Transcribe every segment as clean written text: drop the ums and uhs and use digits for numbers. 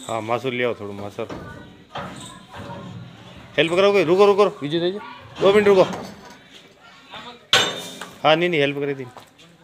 हाँ मासूर ले आओ थोड़ा मासूर। हेल्प करोगे? रुको रुको विजय दीजिए 2 मिनट रुको। हाँ नहीं हेल्प करे थी।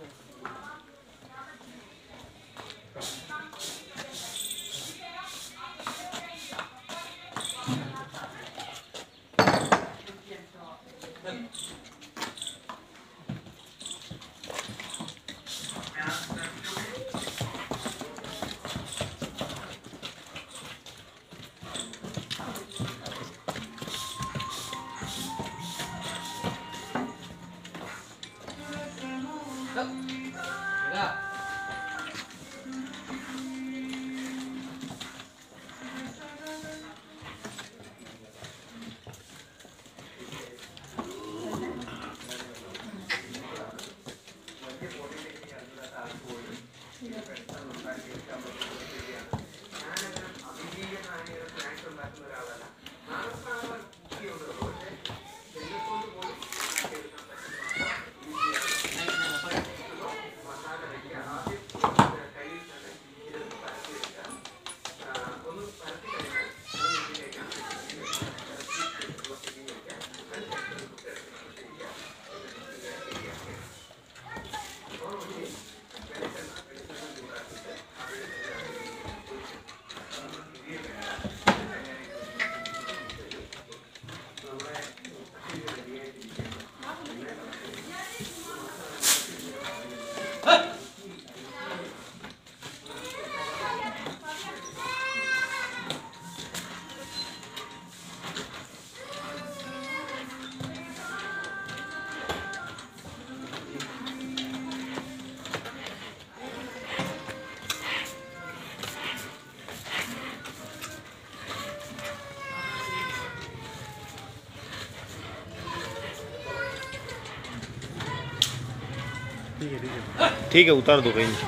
ठीक है उतार दो कहीं।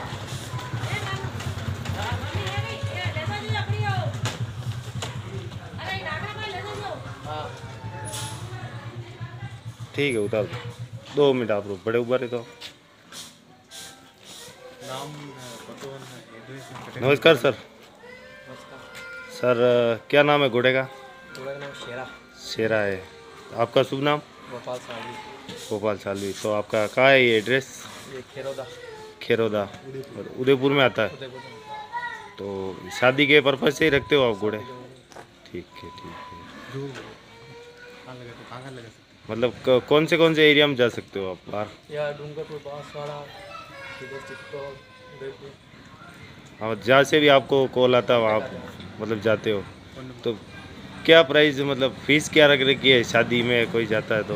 ठीक है उतार दो 2 मिनट आप रुक बड़े उबारे तो। नमस्कार सर। सर क्या नाम है घोड़े का? घोड़े का नाम शेरा। शेरा है। आपका शुभ नाम? गोपाल सालवी। गोपाल सालवी। तो आपका कहाँ है ये एड्रेस? ये खेरोदा। खेरोदा उदयपुर में आता है। उदयपुर में। तो शादी के पर्पज से ही रखते हो आप घोड़े? ठीक है ठीक है। मतलब कौन से एरिया में जा सकते हो आप बाहर? या डूंगरपुर, बांसवाड़ा, इधर चित्तौड़, उदयपुर। हाँ जहाँ से भी आपको कॉल आता हो आप मतलब जाते हो। तो क्या प्राइस मतलब फीस क्या रख रखी है शादी में कोई जाता है तो?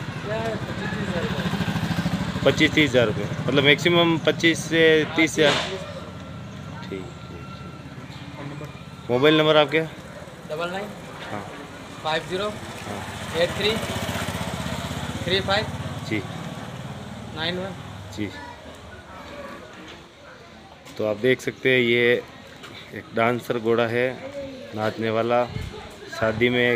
25-30 हज़ार रुपये मतलब मैक्सिमम 25 से 30 हज़ार। ठीक है। मोबाइल नंबर आपके? 99 हाँ 50 हाँ 83 35 जी 91। जी। तो आप देख सकते हैं ये एक डांसर घोड़ा है नाचने वाला। शादी में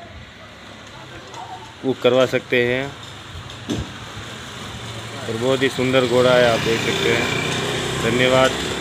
वो करवा सकते हैं और बहुत ही सुंदर घोड़ा है आप देख सकते हैं। धन्यवाद।